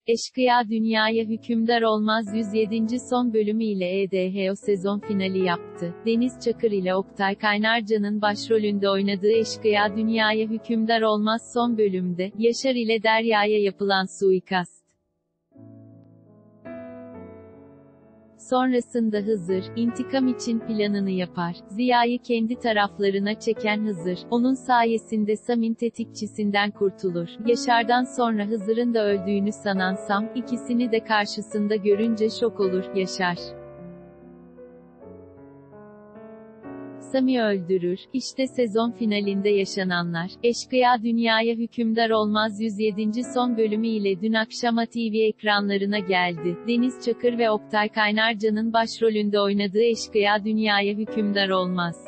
Eşkıya Dünyaya Hükümdar Olmaz 107. son bölümü ile EDHO sezon finali yaptı. Deniz Çakır ile Oktay Kaynarca'nın başrolünde oynadığı Eşkıya Dünyaya Hükümdar Olmaz son bölümde, Yaşar ile Derya'ya yapılan suikast. Sonrasında Hızır, intikam için planını yapar. Ziya'yı kendi taraflarına çeken Hızır, onun sayesinde Sam'in tetikçisinden kurtulur. Yaşar'dan sonra Hızır'ın da öldüğünü sanan Sam, ikisini de karşısında görünce şok olur. Yaşar Sam'i öldürür. İşte sezon finalinde yaşananlar. Eşkıya Dünyaya Hükümdar Olmaz 107. son bölümü ile dün akşam ATV ekranlarına geldi. Deniz Çakır ve Oktay Kaynarca'nın başrolünde oynadığı Eşkıya Dünyaya Hükümdar Olmaz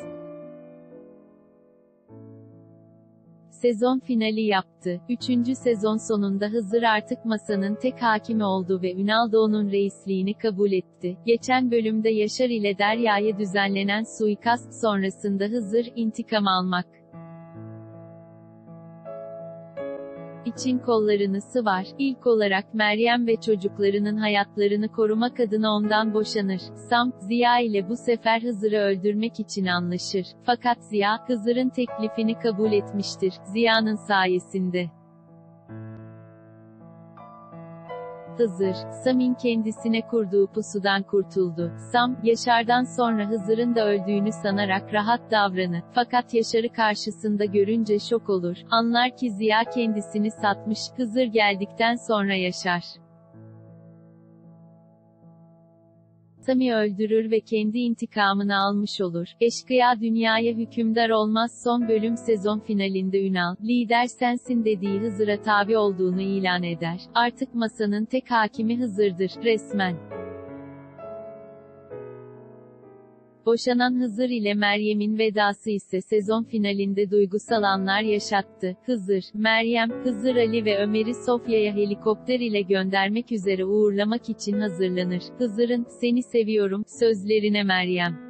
sezon finali yaptı. 3. sezon sonunda Hızır artık masanın tek hakimi oldu ve Ünal da onun reisliğini kabul etti. Geçen bölümde Yaşar ile Derya'ya düzenlenen suikast sonrasında Hızır, intikam almak için kollarını sıvar. İlk olarak Meryem ve çocuklarının hayatlarını korumak adına ondan boşanır. Sam, Ziya ile bu sefer Hızır'ı öldürmek için anlaşır. Fakat Ziya, Hızır'ın teklifini kabul etmiştir. Ziya'nın sayesinde Hızır, Sam'in kendisine kurduğu pusudan kurtuldu. Sam, Yaşar'dan sonra Hızır'ın da öldüğünü sanarak rahat davranır. Fakat Yaşar'ı karşısında görünce şok olur. Anlar ki Ziya kendisini satmış. Hızır geldikten sonra Yaşar Sam'i öldürür ve kendi intikamını almış olur. Eşkıya Dünyaya Hükümdar Olmaz son bölüm sezon finalinde Ünal, lider sensin dediği Hızır'a tabi olduğunu ilan eder. Artık masanın tek hakimi Hızır'dır, resmen. Boşanan Hızır ile Meryem'in vedası ise sezon finalinde duygusal anlar yaşattı. Hızır, Meryem, Hızır Ali ve Ömer'i Sofya'ya helikopter ile göndermek üzere uğurlamak için hazırlanır. Hızır'ın, "Seni seviyorum" sözlerine Meryem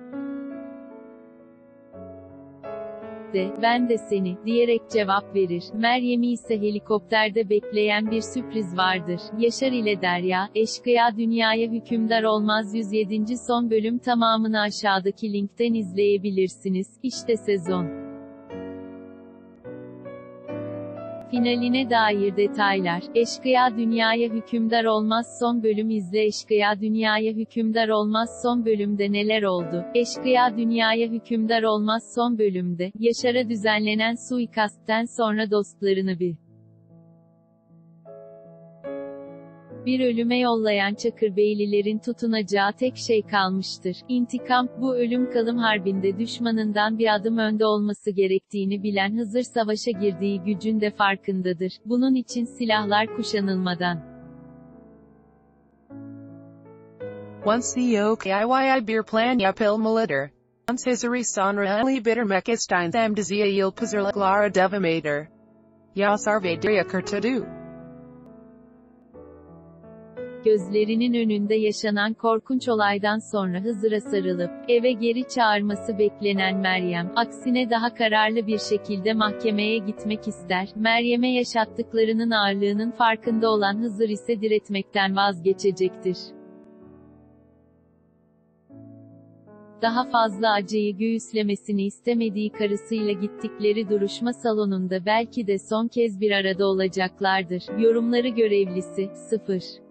de, "Ben de seni" diyerek cevap verir. Meryem'i ise helikopterde bekleyen bir sürpriz vardır. Yaşar ile Derya, Eşkıya Dünyaya Hükümdar Olmaz 107. son bölüm tamamını aşağıdaki linkten izleyebilirsiniz. İşte sezon finaline dair detaylar. Eşkıya Dünyaya Hükümdar Olmaz son bölüm izle. Eşkıya Dünyaya Hükümdar Olmaz son bölümde neler oldu? Eşkıya Dünyaya Hükümdar Olmaz son bölümde, Yaşar'a düzenlenen suikastten sonra dostlarını bir ölüme yollayan Çakırbeylilerin tutunacağı tek şey kalmıştır: İntikam. Bu ölüm kalım harbinde düşmanından bir adım önde olması gerektiğini bilen Hızır savaşa girdiği gücün de farkındadır. Bunun için silahlar kuşanılmadan Once the OKIYI bir plan yapılmalıdır. Once Hızır'ı sonra Ali bitirmek isteyen Ziya Yılpazarlıklara devam eder. Yaşar ve Derya kurtuldu. Gözlerinin önünde yaşanan korkunç olaydan sonra Hızır'a sarılıp, eve geri çağırması beklenen Meryem, aksine daha kararlı bir şekilde mahkemeye gitmek ister. Meryem'e yaşattıklarının ağırlığının farkında olan Hızır ise diretmekten vazgeçecektir. Daha fazla acıyı göğüslemesini istemediği karısıyla gittikleri duruşma salonunda belki de son kez bir arada olacaklardır. Yorumları görevlisi, 0.